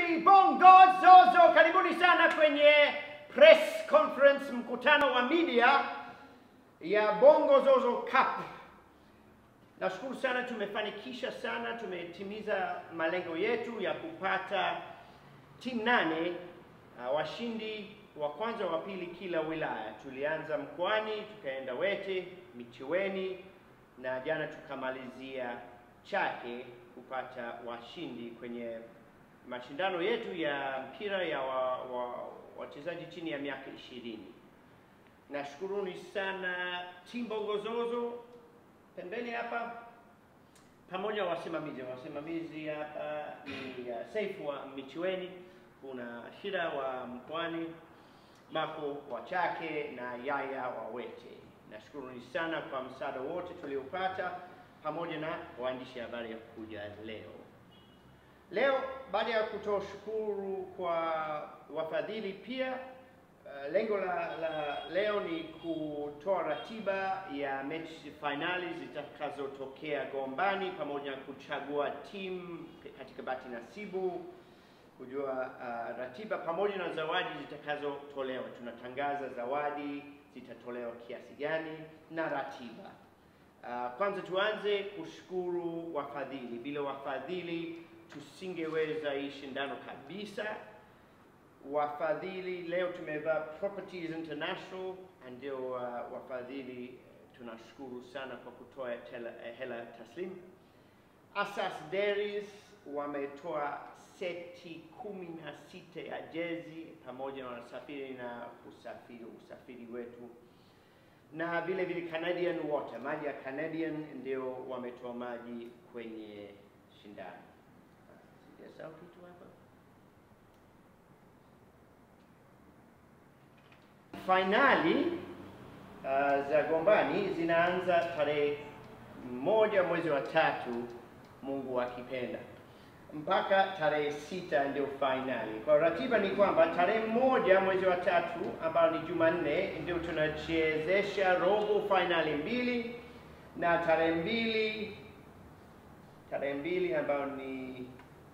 Bongozozo, karibuni sana kwenye press conference, mkutano wa media ya Bongozozo Cup. Nashukuru sana, tumefanikisha sana, tumetimiza malengo yetu ya kupata timu 8 washindi wa kwanza wa pili kila wilaya. Tulianza mkoani, tukaenda Wete, Micheweni na jana tukamalizia Chake kupata washindi kwenye mashindano yetu ya mpira ya wachezaji chini ya miaka 20. Nashukuruni sana timu Bongozozo pembeni hapa pamoja wasimamizi hapa ni Saifu wa Micheweni, kuna Shida wa Mkoani, Mako wa Chake na Yaya wa Wete. Nashukuruni sana kwa msaada wote tuliopata pamoja na waandishi habari ya kuja leo. Baada ya kutoa shukuru kwa wafadhili pia, lengo la leo ni kutoa ratiba ya mechi finali zitakazotokea Gombani pamoja na kuchagua timu katika bahati nasibu, kujua ratiba pamoja na zawadi zitakazotolewa. Tunatangaza zawadi zitatolewa kiasi gani na ratiba. Kwanza tuanze kushukuru wafadhili. Bila wafadhili tusingeweza hii shindano kabisa. Wafadhili leo tumevaa Properties International, ndio wafadhili, tunashukuru sana kwa kutoa hela taslim. Asas Dairies wametoa seti 16 ya jezi pamoja na wasafiri na usafiri wetu. Na vile vile Canadian Water, maji ya Canadian ndio wametoa maji kwenye shindano. Sijasahau kitu hapa. Fainali za Gombani zinaanza tarehe 1 mwezi wa 3 Mungu akipenda, mpaka tarehe 6 ndio fainali. Kwa ratiba ni kwamba tarehe 1 mwezi wa 3 ambao ni Jumanne ndio tunachezesha robo fainali 2, na tarehe 2 ambao ni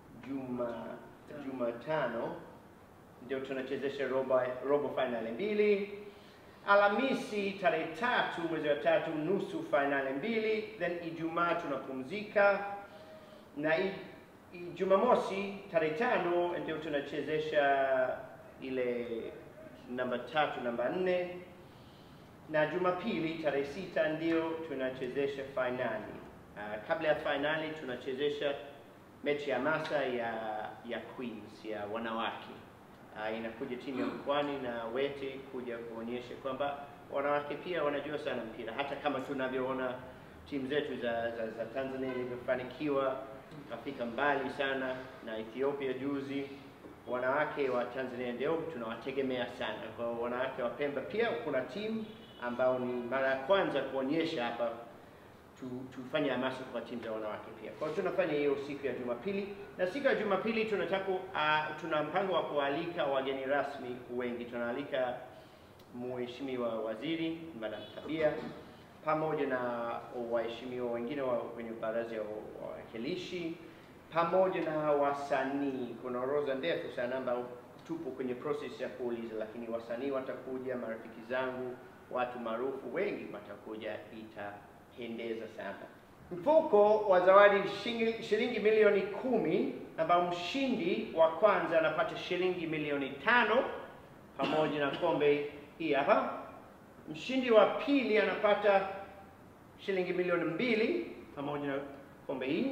Jumatano ndio tunachezesha robo finali 2. Alhamisi tarehe 3 mwezi wa 3 nusu finali 2, then Ijumaa tunapumzika, na Jumamosi tarehe 5 ndio tunachezesha ile namba 3 namba 4, na Jumapili tarehe 6 ndio tunachezesha finali. Kabla ya finali tunachezesha mechi ya masa ya Queens ya wanawake. Inakuja timu ya Mkoani na Wete kuja kuonyesha kwamba wanawake pia wanajua sana mpira, hata kama tunavyoona timu zetu za Tanzania ilivyofanikiwa kufika mbali sana na Ethiopia juzi. Wanawake wa Tanzania ndio tunawategemea sana. Kwa wanawake wa Pemba pia kuna timu ambao ni mara ya kwanza kuonyesha hapa, tufanye hamasa kwa timu za wanawake pia. Kwa tunafanya hiyo siku ya Jumapili, na siku ya Jumapili tuna mpango wa kualika wageni rasmi wengi. Tunaalika Mheshimiwa Waziri Madam Tabia pamoja na waheshimiwa wengine kwenye baraza ya wawakilishi pamoja na wasanii. Kuna orodha ndefu sana ambao tupo kwenye process ya kuuliza, lakini wasanii watakuja, marafiki zangu, watu maarufu wengi watakuja, itapendeza sana. Mfuko wa zawadi shilingi milioni 10, ambao mshindi wa kwanza anapata shilingi milioni 5 pamoja na kombe hii hapa. Mshindi wa pili anapata shilingi milioni 2 pamoja na kombe hii.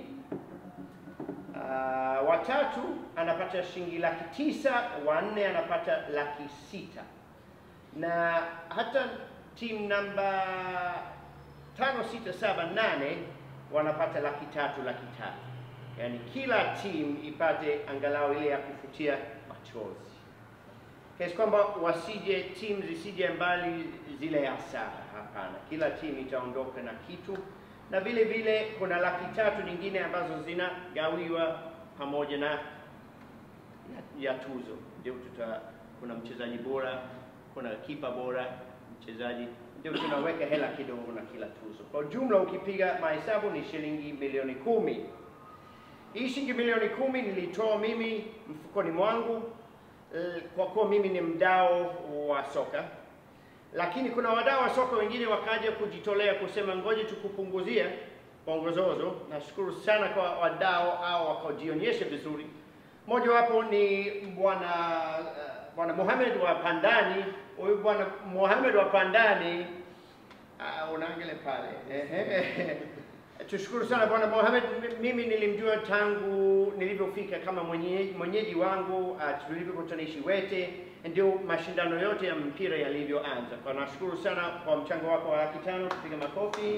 Wa tatu anapata shilingi 900,000, wa 4 anapata 600,000. Na hata timu namba 5, 6, 7, 8 wanapata 300,000. Yaani kila timu ipate angalau ile ya kufutia machozi, kiasi kwamba timu zisije mbali zile hasara. Hapana, kila timu itaondoka na kitu. Na vile vile kuna 300,000 nyingine ambazo zinagawiwa pamoja na ya tuzo. Ndio kuna mchezaji bora, kuna kipa bora, mchezaji, ndio tunaweka hela kidogo na kila tuzo. Kwa jumla ukipiga mahesabu ni shilingi milioni 10. Hii shilingi milioni 10 nilitoa mimi mfukoni mwangu kwa kuwa mimi ni mdau wa soka. Lakini kuna wadau wa soka wengine wakaja kujitolea kusema ngoje tukupunguzie Bongozozo. Nashukuru sana kwa wadau hao wakajionyesha vizuri. Mmoja wapo ni bwana Mohamed wa Pandani. Huyu bwana Mohamed wa Pandani unaangalia pale. Tushukuru sana bwana Mohamed. Mimi nilimjua tangu nilivyofika kama mwenyeji wangu tulivyokutanishi Wete, ndio mashindano yote ya mpira yalivyoanza. Kwa nashukuru sana kwa mchango wako wa 500, tupige makofi.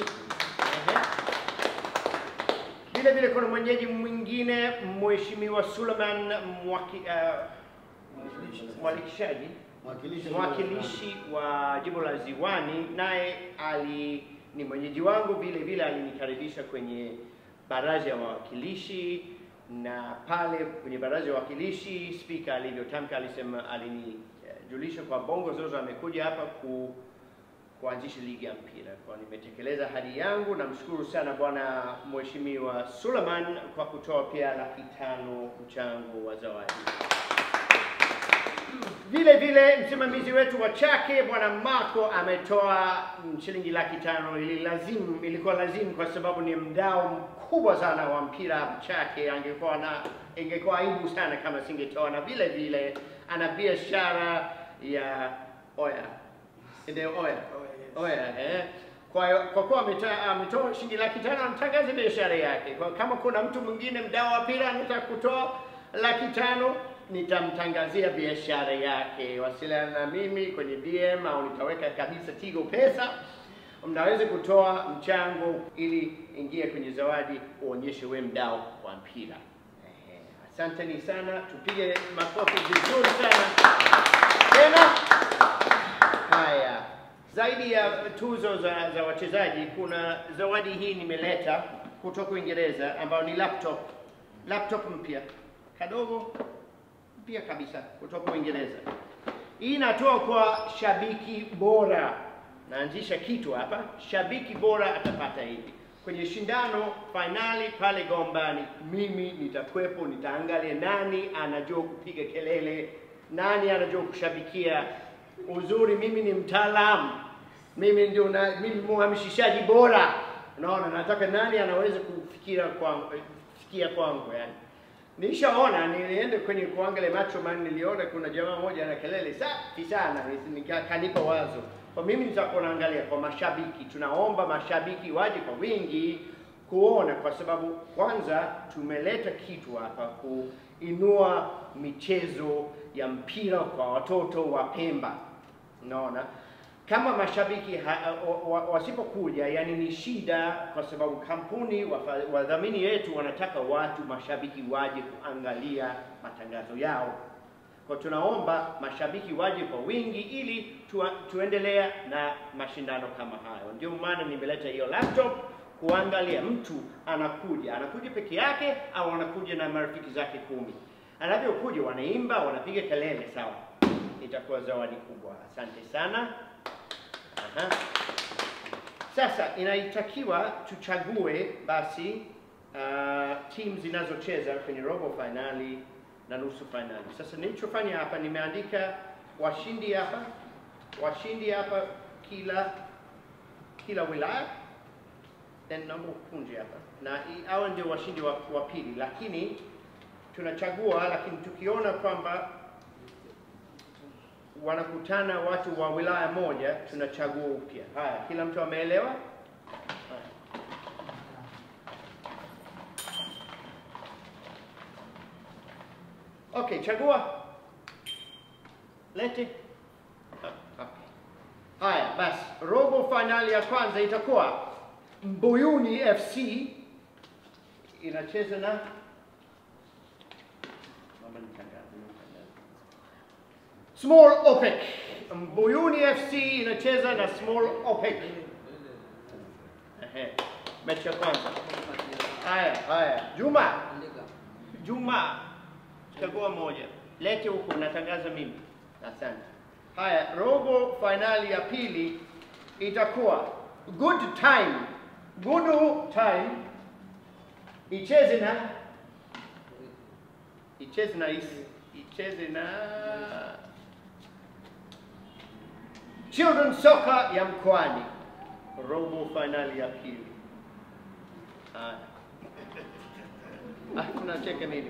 Vile vile kuna mwenyeji mwingine Mheshimiwa Suleiman mwakilishi wa jimbo la Ziwani, naye ni mwenyeji wangu vile vile, alinikaribisha kwenye baraza ya wawakilishi, na pale kwenye baraza ya wawakilishi speaker alivyotamka alisema, alinijulisha kwa Bongozozo amekuja hapa kuanzisha ligi ya mpira. Kwa nimetekeleza ahadi yangu, na mshukuru sana bwana Mheshimiwa Suleiman kwa kutoa pia 500 mchango wa zawadi. Vile vile msimamizi wetu wa Chake bwana Marco ametoa shilingi 500. Ilikuwa lazima kwa sababu ni mdau mkubwa sana wa mpira Chake. Ingekuwa aibu sana kama singetoa, na vile vile ana biashara ya kwa kuwa ametoa shilingi 500, anatangaza biashara yake. Kwa kama kuna mtu mwingine mdau wa mpira anataka kutoa 500, nitamtangazia biashara yake. Wasiliana na mimi kwenye DM au nitaweka kabisa Tigo Pesa. Mnaweza kutoa mchango ili ingie kwenye zawadi, uonyeshe wewe mdau wa mpira. Asanteni sana, tupige makofi vizuri sana. Tena haya, zaidi ya tuzo za wachezaji, kuna zawadi hii nimeleta kutoka Uingereza ambayo ni laptop mpya kadogo pia kabisa kutoka Uingereza. Hii inatoa kwa shabiki bora. Naanzisha kitu hapa, shabiki bora atapata hivi. Kwenye shindano fainali pale Gombani, mimi nitakwepo, nitaangalia nani anajua kupiga kelele, nani anajua kushabikia. Uzuri mimi ni mtaalamu. Mimi muhamasishaji bora. Unaona, nataka nani anaweza kufikia kwangu yani. Nishaona, nilienda kwenye kuangalia macho man, niliona kuna jamaa mmoja ana kelele safi sana, nikanipa wazo. Kwa mimi nitakuwa naangalia kwa mashabiki. Tunaomba mashabiki waje kwa wingi kuona, kwa sababu kwanza tumeleta kitu hapa kuinua michezo ya mpira kwa watoto wa Pemba. Unaona, kama mashabiki wasipokuja, yani ni shida, kwa sababu kampuni wadhamini wetu wanataka mashabiki waje kuangalia matangazo yao. Kwa tunaomba mashabiki waje kwa wingi ili tuendelea na mashindano kama hayo. Ndio maana nimeleta hiyo laptop kuangalia mtu anakuja peke yake au anakuja na marafiki zake 10. Anapokuja wanaimba, wanapiga kelele, sawa. Itakuwa zawadi kubwa. Asante sana. Sasa inatakiwa tuchague basi timu zinazocheza kwenye robo finali na nusu finali. Sasa nilichofanya hapa, nimeandika washindi hapa kila wilaya, then naomba kunje hapa, na hao ndio washindi wa pili. Lakini tunachagua, lakini tukiona kwamba wanakutana watu wa wilaya moja, tunachagua upya. Haya, kila mtu ameelewa? Okay, chagua. Lete. Okay. Haya, basi robo finali ya kwanza itakuwa Mbuyuni FC inacheza na Small Opec. Mbuyuni FC inacheza na Small Opec. Mechi ya kwanza. Haya. Juma. Chagua moja. Lete huko, natangaza mimi. Asante. Haya, robo finali ya pili itakuwa Good Time icheze na icheze na Children Soccer ya mkoani, robo finali ya pili. Unacheka nini?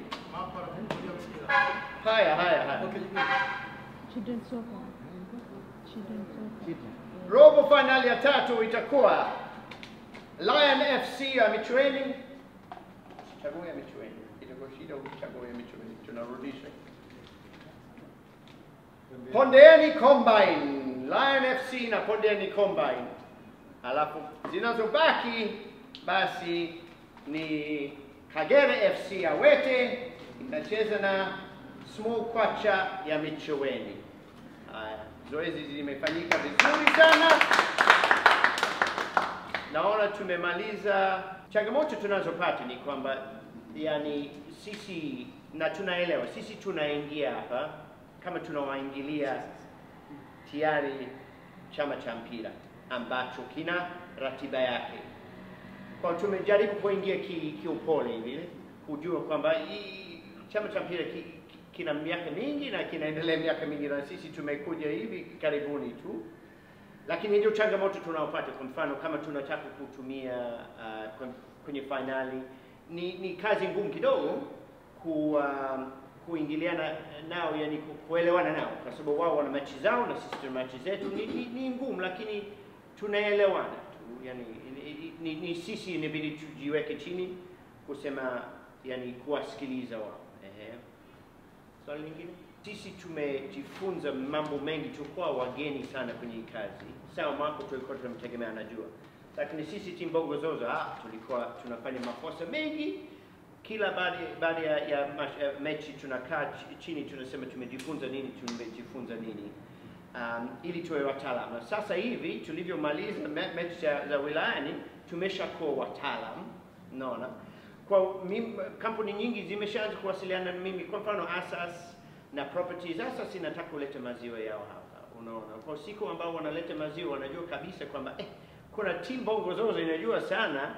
Haya. Children Soccer. Robo finali ya tatu itakuwa Lion FC ya Micheweni. Chaguo ya Micheweni. Itakuwa shida ukichagua ya Micheweni. Tunarudisha. Pondeeni Combine. Lion FC na Pondeeni Combine. Alafu zinazobaki basi ni Kagere FC ya Wete inacheza na Small Kwacha ya Micheweni. Haya, zoezi zimefanyika vizuri sana. Naona tumemaliza. Changamoto tunazopata ni kwamba yani sisi na tunaelewa sisi tunaingia hapa kama tunawaingilia tayari chama cha mpira ambacho kina ratiba yake. Kwa tumejaribu kuingia kiupole hivi kujua kwamba chama cha mpira kina miaka mingi na kinaendelea miaka mingi na sisi tumekuja hivi karibuni tu. Lakini ndio changamoto tunaopata. Kwa mfano kama tunataka kutumia kwenye finali ni kazi ngumu kidogo kuingiliana nao, yani kuelewana nao, kwa sababu wao wana mechi zao na sisi tuna mechi zetu. Ni ngumu lakini tunaelewana tu, yani ni sisi inabidi tujiweke chini kusema, yani kuwasikiliza wao. Swali lingine, sisi tumejifunza mambo mengi, tulikuwa wageni sana kwenye kazi. Sawa, Marco tulikuwa tunamtegemea anajua. Lakini sisi timu Bongozozo tulikuwa tunafanya makosa mengi. Kila baada ya mechi tunakaa chini tunasema tumejifunza nini, ili tuwe wataalamu. Sasa hivi tulivyomaliza mechi za wilayani tumeshakuwa wataalamu. Unaona? Kwa kampuni nyingi zimeshaanza kuwasiliana na mimi. Kwa mfano Asas na Properties. Asas inataka kuleta maziwa yao hapa. Unaona? Kwa siku ambao wanaleta maziwa wanajua kabisa kwamba kuna timu Bongozozo inajua sana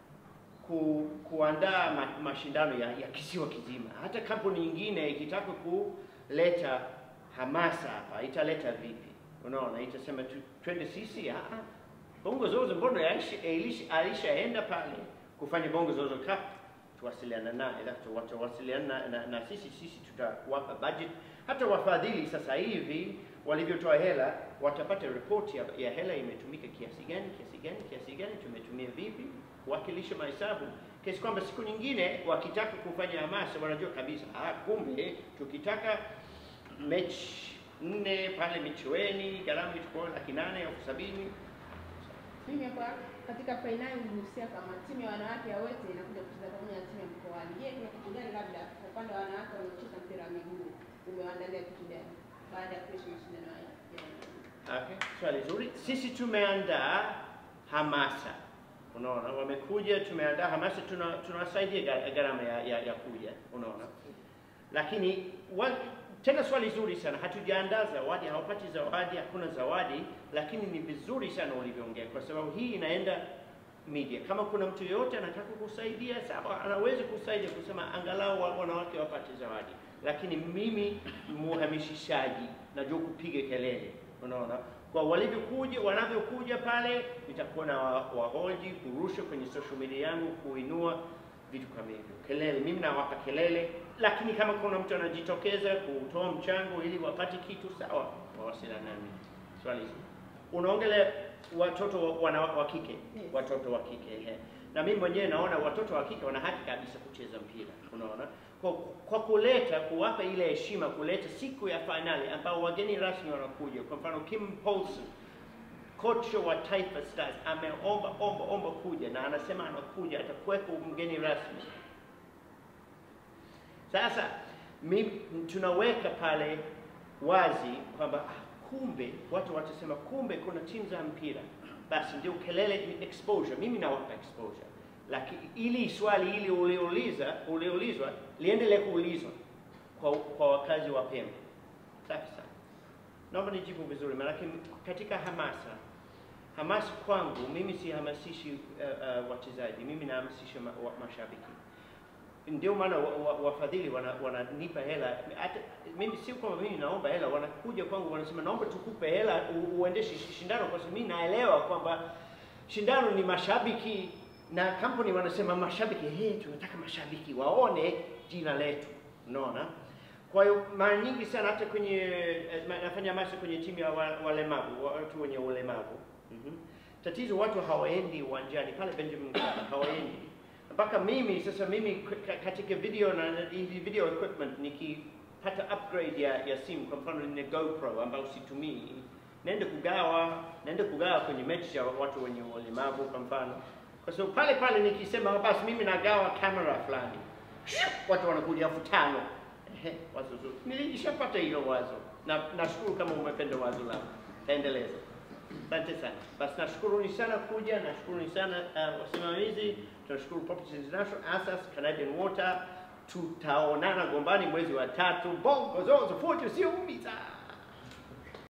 kuandaa mashindano ya kisiwa kizima. Hata kampuni nyingine ikitaka kuleta hamasa hapa italeta vipi? Unaona? Itasema twende sisi. Bongozozo mbona alishaenda pale kufanya Bongozozo Cup, tuwasiliana naye, watawasiliana na sisi tutawapa budget. Hata wafadhili sasa hivi walivyotoa hela watapata report ya hela imetumika kiasi gani, tumetumia vipi, kuwakilisha mahesabu, kiasi kwamba siku nyingine wakitaka kufanya hamasa wanajua kabisa kumbe tukitaka mechi 4 pale Micheweni gharama itakuwa 800,000 au 70,000. Mimi hapa katika fainali nilihusika kama timu ya wanawake ya Wete inakuja kucheza pamoja na timu ya mkoani. Je, kuna kitu gani labda kwa upande wa wanawake wanaocheza mpira wa miguu umewaandalia kitu gani baada ya kuisha mashindano haya? Okay, swali zuri. Sisi tumeandaa hamasa. Unaona, wamekuja, tumeandaa hamasa, tunawasaidia gharama ya kuja, unaona. Lakini tena swali zuri sana, hatujaandaa zawadi, hawapati zawadi, hakuna zawadi, lakini ni vizuri sana ulivyoongea kwa sababu hii inaenda media. Kama kuna mtu yote anataka kusaidia, sawa, anaweza kusaidia kusema angalau wanawake wapate zawadi. Lakini mimi muhamishishaji, najua kupiga kelele, unaona. Kwa wanavyokuja pale, nitakuwa na wahoji, kurusha kwenye social media yangu, kuinua vitu kama hivyo. Kelele, mimi nawapa kelele, lakini kama kuna mtu anajitokeza kutoa mchango ili wapate kitu, sawa, wawasiliana nami. Swali hili. Unaongelea watoto wa kike, watoto wa kike. Na mimi mwenyewe naona watoto wa kike wana haki kabisa kucheza mpira, unaona. Kwa kuwapa ile heshima, kuleta siku ya finali ambao wageni rasmi wanakuja. Kwa mfano Kim Paulson, coach wa Taifa Stars, ameomba kuja na anasema anakuja, atakuwepo mgeni rasmi. Sasa tunaweka pale wazi kwamba kumbe watu watasema kumbe kuna timu za mpira. Basi ndio kelele, exposure. Mimi nawapa exposure. Lakini ili swali ili uliulizwa liendelee kuulizwa kwa wakazi wa Pemba. Safi sana. Naomba nijibu vizuri, maana katika hamasa kwangu mimi si hamasishi wachezaji, mimi nahamasisha mashabiki. ndio maana wafadhili wananipa hela. Hata mimi sio kwamba mimi naomba hela, wanakuja kwangu wanasema naomba tukupe hela uendeshe shindano, kwa sababu mimi naelewa kwamba shindano ni mashabiki, na kampuni wanasema mashabiki, tunataka mashabiki waone jina letu, unaona. Kwa hiyo mara nyingi sana hata kwenye nafanya masa kwenye timu ya walemavu, watu wenye ulemavu. Tatizo watu hawaendi uwanjani pale Benjamin, hawaendi. Mpaka mimi katika video na hivi video equipment nikipata upgrade ya simu, kwa mfano nina GoPro ambayo situmii, naenda kugawa kwenye mechi ya watu wenye ulemavu kwa mfano. Kwa sababu pale nikisema basi mimi nagawa kamera fulani, watu wanakuja 5,000. Wazo zuri. Nilishapata hilo wazo. Na nashukuru kama umependa wazo langu. Taendeleza. Asante sana. Basi nashukuruni sana kuja, nashukuruni sana wasimamizi, tunashukuru Properties International, Asas, Canadian Water. Tutaonana Gombani mwezi wa 3. Bongozozo fujo sio umiza.